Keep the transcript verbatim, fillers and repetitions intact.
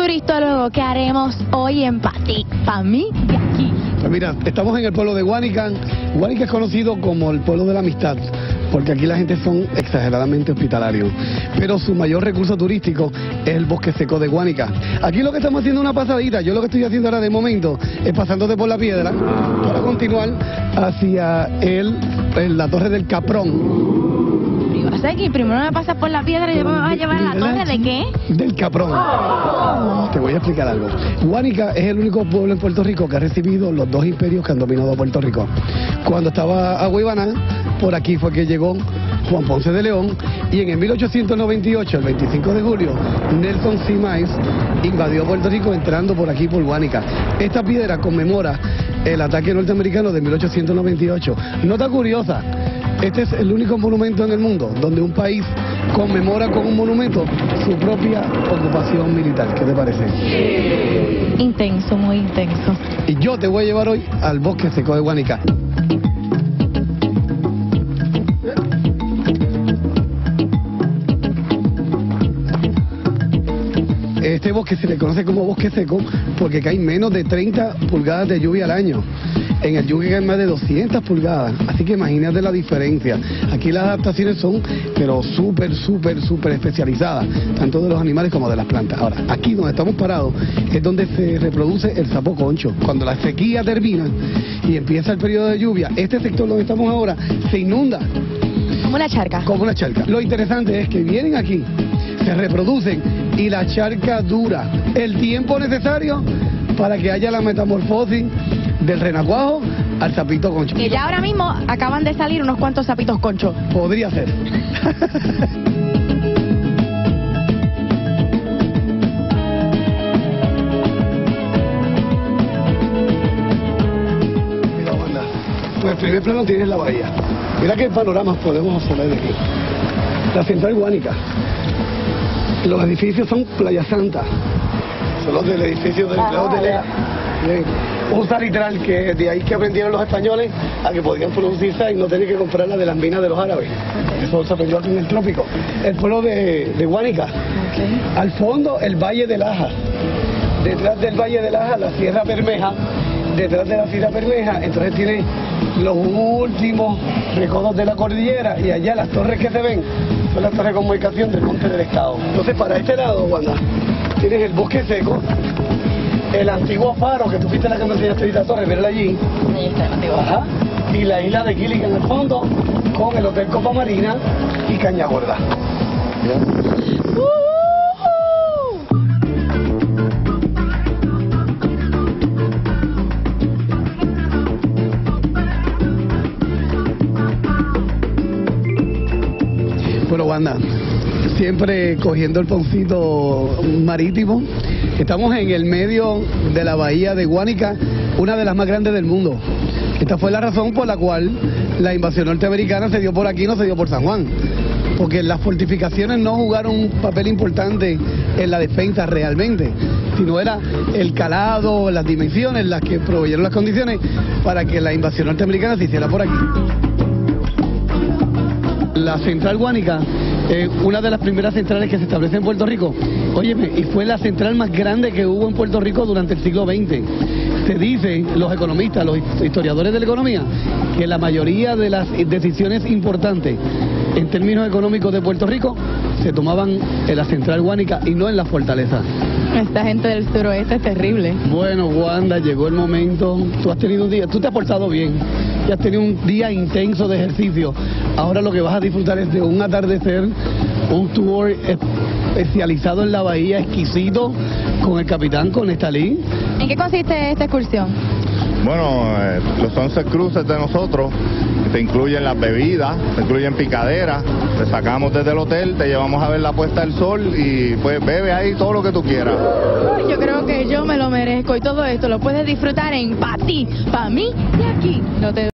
turistólogo, ¿qué haremos hoy en Pati? Pa' mí, de aquí. Pues mira, estamos en el pueblo de Guánica. Guánica es conocido como el pueblo de la amistad, porque aquí la gente son exageradamente hospitalarios. Pero su mayor recurso turístico es el bosque seco de Guánica. Aquí lo que estamos haciendo es una pasadita. Yo lo que estoy haciendo ahora de momento es pasándote por la piedra para continuar hacia el, el la torre del Caprón. O sea que primero me pasas por la piedra y después me vas a llevar a la torre de qué? Del Caprón. Oh. Te voy a explicar algo. Guánica es el único pueblo en Puerto Rico que ha recibido los dos imperios que han dominado a Puerto Rico. Cuando estaba Agua Ibaná, por aquí fue que llegó Juan Ponce de León, y en el mil ochocientos noventa y ocho, el veinticinco de julio, Nelson Simais invadió Puerto Rico entrando por aquí por Guánica. Esta piedra conmemora el ataque norteamericano de mil ochocientos noventa y ocho. Nota curiosa, este es el único monumento en el mundo donde un país conmemora con un monumento su propia ocupación militar. ¿Qué te parece? Intenso, muy intenso. Y yo te voy a llevar hoy al bosque seco de Guánica. Este bosque se le conoce como bosque seco porque cae menos de treinta pulgadas de lluvia al año. En el Yunque caen más de doscientas pulgadas, así que imagínate la diferencia. Aquí las adaptaciones son, pero súper, súper, súper especializadas, tanto de los animales como de las plantas. Ahora, aquí donde estamos parados es donde se reproduce el sapo concho. Cuando la sequía termina y empieza el periodo de lluvia, este sector donde estamos ahora se inunda. Como una charca. Como una charca. Lo interesante es que vienen aquí, se reproducen y la charca dura el tiempo necesario para que haya la metamorfosis del renacuajo al sapito concho. Que ya ahora mismo acaban de salir unos cuantos sapitos concho. Podría ser. Mira, banda, pues el primer plano tienes la bahía. Mira qué panoramas podemos observar de aquí. La central Guánica. Los edificios son Playa Santa. Son los del edificio del empleado de Lea. Usa literal que de ahí que aprendieron los españoles a que podían producirse y no tener que comprarla de las minas de los árabes. Eso se aprendió aquí en el trópico. El pueblo de, de Guánica. Okay. Al fondo el Valle de Laja. Detrás del Valle de Laja la Sierra Bermeja. Detrás de la Sierra Bermeja entonces tiene los últimos recodos de la cordillera y allá las torres que se ven son las torres de comunicación del Monte del Estado. Entonces para este lado, Wanda, tienes el bosque seco, el antiguo faro que tú viste la que me enseñaste ahorita, torre, verla allí. Ahí está el antiguo. Ajá. Y la isla de Gilligan en el fondo, con el Hotel Copa Marina y Caña Gorda. Uh-huh. Bueno, Wanda, siempre cogiendo el poncito marítimo. Estamos en el medio de la bahía de Guánica, una de las más grandes del mundo. Esta fue la razón por la cual la invasión norteamericana se dio por aquí, no se dio por San Juan. Porque las fortificaciones no jugaron un papel importante en la defensa realmente, sino era el calado, las dimensiones, las que proveyeron las condiciones para que la invasión norteamericana se hiciera por aquí. La central Guánica es eh, una de las primeras centrales que se establece en Puerto Rico. Óyeme, y fue la central más grande que hubo en Puerto Rico durante el siglo veinte. Se dice, los economistas, los historiadores de la economía, que la mayoría de las decisiones importantes en términos económicos de Puerto Rico se tomaban en la central Guánica y no en la fortaleza. Esta gente del suroeste es terrible. Bueno, Wanda, llegó el momento. Tú has tenido un día, tú te has portado bien. Ya has tenido un día intenso de ejercicio. Ahora lo que vas a disfrutar es de un atardecer, un tour especializado en la bahía, exquisito, con el capitán, con Estalí. ¿En qué consiste esta excursión? Bueno, eh, los once cruces de nosotros te incluyen las bebidas, te incluyen picaderas, te sacamos desde el hotel, te llevamos a ver la puesta del sol y pues bebe ahí todo lo que tú quieras. Yo creo que yo me lo merezco y todo esto lo puedes disfrutar en Pa' ti, Pa' mí y aquí. No te